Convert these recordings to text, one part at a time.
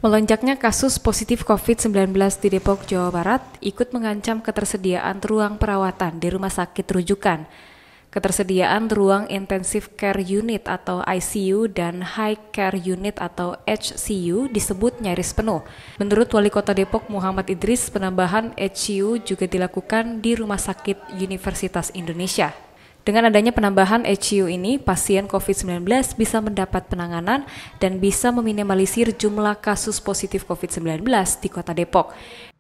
Melonjaknya kasus positif COVID-19 di Depok, Jawa Barat ikut mengancam ketersediaan ruang perawatan di rumah sakit rujukan. Ketersediaan ruang Intensive Care Unit atau ICU dan High Care Unit atau HCU disebut nyaris penuh. Menurut Wali Kota Depok Muhammad Idris, penambahan HCU juga dilakukan di Rumah Sakit Universitas Indonesia. Dengan adanya penambahan HCU ini, pasien COVID-19 bisa mendapat penanganan dan bisa meminimalisir jumlah kasus positif COVID-19 di Kota Depok.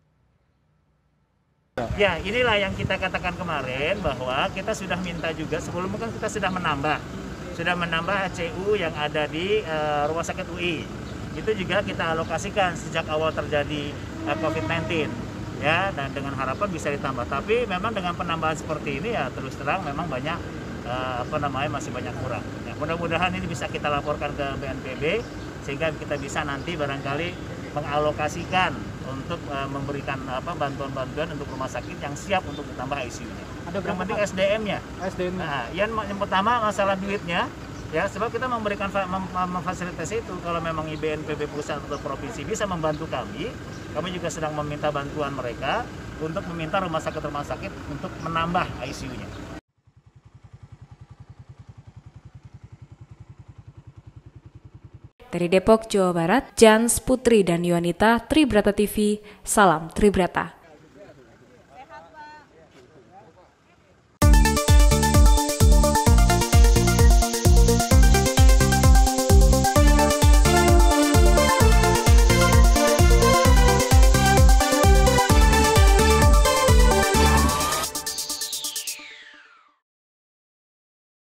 Ya, inilah yang kita katakan kemarin bahwa kita sudah minta juga, sebelumnya kan kita sudah menambah HCU yang ada di Rumah Sakit UI. Itu juga kita alokasikan sejak awal terjadi COVID-19. Ya, dan dengan harapan bisa ditambah. Tapi memang dengan penambahan seperti ini ya terus terang memang banyak masih banyak kurang. Ya, mudah-mudahan ini bisa kita laporkan ke BNPB sehingga kita bisa nanti barangkali mengalokasikan untuk memberikan bantuan-bantuan untuk rumah sakit yang siap untuk ditambah ICU-nya. Yang penting SDM-nya. Nah, yang pertama masalah duitnya. Ya, sebab kita memberikan memfasilitasi itu. Kalau memang BNPB pusat atau provinsi bisa membantu kami juga sedang meminta bantuan mereka untuk meminta rumah sakit untuk menambah ICU-nya. Dari Depok, Jawa Barat, Jans Putri dan Yuanita, Tribrata TV, salam Tribrata.